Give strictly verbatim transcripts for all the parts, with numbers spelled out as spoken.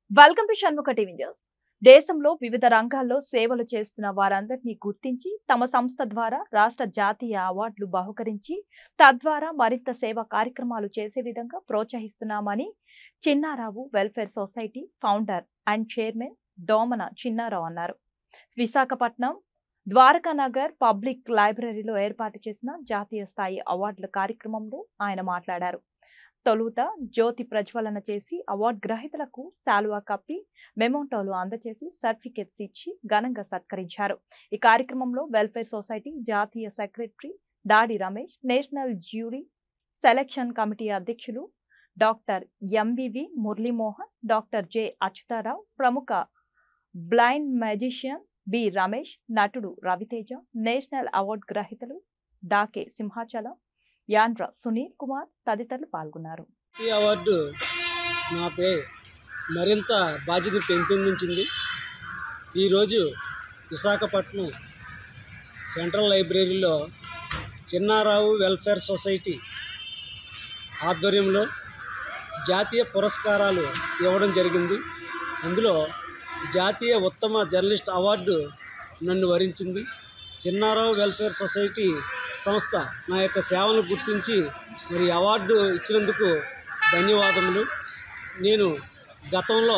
Welcome to Shanmukha TV news. దేశంలో వివిధ రంగాల్లో సేవలు చేస్తున్న వారందరినీ గుర్తించి తమ సంస్థ ద్వారా రాష్ట్ర జాతీయ అవార్డులు బహుకరించి తద్వారా మరింత సేవా కార్యక్రమాలు చేసే విధంగా ప్రోత్సహిస్తున్నామని Chinnarao welfare society founder and chairman Domana Chinnarao అన్నారు. విశాఖపట్నం ద్వారకానగర్ పబ్లిక్ లైబ్రరీలో ఏర్పాటు చేసిన జాతీయ స్థాయి అవార్డుల కార్యక్రమంలో ఆయన మాట్లాడారు. తొలుత జ్యోతి ప్రజ్వలన చేసి అవార్డు గ్రహీతలకు శాలువా కప్పి మెమోంటోలు అందజేసి సర్టిఫికెట్స్ ఇచ్చి ఘనంగా సత్కరించారు. ఈ కార్యక్రమంలో వెల్ఫేర్ సొసైటీ జాతీయ secretary Dadi Ramesh, national jury selection committee అధ్యక్షులు doctor MVV Muralimohan, doctor J Achyutharao, ప్రముఖ బ్లైండ్ మ్యాజిషియన్ బి రమేష్, నటుడు రవితేజ, నేషనల్ అవార్డు గ్రహీతలు డాకే సింహాచలం, యాండ్ర సునీల్ కుమార్ తదితరులు పాల్గొన్నారు. ఈ అవార్డు నాపై మరింత బాధ్యత పెంపొందించింది. ఈరోజు విశాఖపట్నం సెంట్రల్ లైబ్రరీలో చిన్నారావు వెల్ఫేర్ సొసైటీ ఆధ్వర్యంలో జాతీయ పురస్కారాలు ఇవ్వడం జరిగింది. అందులో జాతీయ ఉత్తమ జర్నలిస్ట్ అవార్డు నన్ను వరించింది. చిన్నారావు వెల్ఫేర్ సొసైటీ సంస్థ నా యొక్క సేవను గుర్తించి మరి అవార్డు ఇచ్చినందుకు ధన్యవాదములు. నేను గతంలో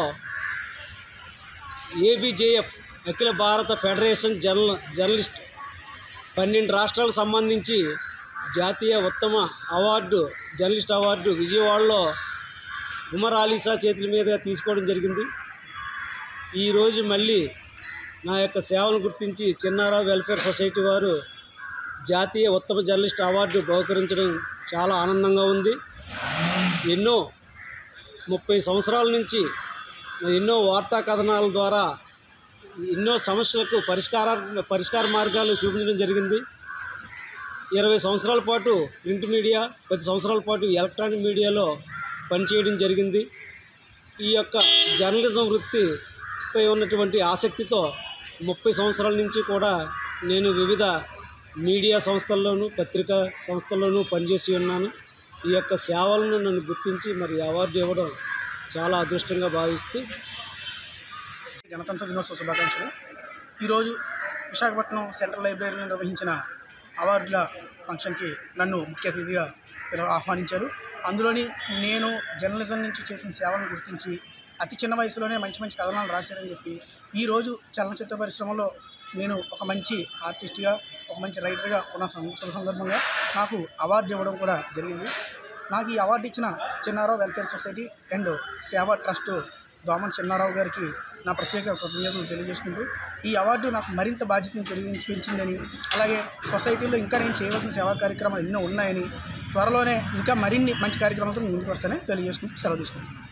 ఏబిజేఎఫ్ అఖిల భారత ఫెడరేషన్ జర్నల్ జర్నలిస్ట్ పన్నెండు రాష్ట్రాలకు సంబంధించి జాతీయ ఉత్తమ అవార్డు జర్నలిస్ట్ అవార్డు విజయవాడలో ఉమర్ ఆలీషా చేతుల మీద తీసుకోవడం జరిగింది. ఈరోజు మళ్ళీ నా యొక్క సేవను గుర్తించి చిన్నారావు వెల్ఫేర్ సొసైటీ వారు జాతీయ ఉత్తమ జర్నలిస్ట్ అవార్డు బహుకరించడం చాలా ఆనందంగా ఉంది. ఎన్నో ముప్పై సంవత్సరాల నుంచి ఎన్నో వార్తా కథనాల ద్వారా ఎన్నో సమస్యలకు పరిష్కార పరిష్కార మార్గాలు చూపించడం జరిగింది. ఇరవై సంవత్సరాల పాటు ప్రింట్ మీడియా, పది సంవత్సరాల పాటు ఎలక్ట్రానిక్ మీడియాలో పనిచేయడం జరిగింది. ఈ యొక్క జర్నలిజం వృత్తిపై ఉన్నటువంటి ఆసక్తితో ముప్పై సంవత్సరాల నుంచి కూడా నేను వివిధ మీడియా సంస్థల్లోనూ పత్రికా సంస్థల్లోనూ పనిచేసి ఉన్నాను. ఈ యొక్క సేవలను నన్ను గుర్తించి మరి అవార్డు ఇవ్వడం చాలా అదృష్టంగా భావిస్తూ గణతంత్ర దినోత్సవ శుభాకాంక్షలు. ఈరోజు విశాఖపట్నం సెంట్రల్ లైబ్రరీలో నిర్వహించిన అవార్డుల ఫంక్షన్కి నన్ను ముఖ్య అతిథిగా ఆహ్వానించారు. అందులోని నేను జర్నలిజం నుంచి చేసిన సేవలను గుర్తించి అతి చిన్న వయసులోనే మంచి మంచి కథనాలు రాశారని చెప్పి ఈరోజు చలనచిత్ర పరిశ్రమలో నేను ఒక మంచి ఆర్టిస్ట్గా, ఒక మంచి రైటర్గా ఉన్న సందర్భంగా నాకు అవార్డు ఇవ్వడం కూడా జరిగింది. నాకు ఈ అవార్డు ఇచ్చిన Chinnarao welfare society and Seva trust Domana Chinnarao గారికి నా ప్రత్యేక కృతజ్ఞతలు తెలియజేసుకుంటూ ఈ అవార్డు నాకు మరింత బాధ్యతను పెరిగి పెంచిందని, అలాగే సొసైటీలో ఇంకా నేను చేయవలసిన సేవా కార్యక్రమాలు ఎన్నో ఉన్నాయని, త్వరలోనే ఇంకా మరిన్ని మంచి కార్యక్రమాలతో ముందుకు వస్తానని తెలియజేసుకుంటూ సెలవు తీసుకుంటాను.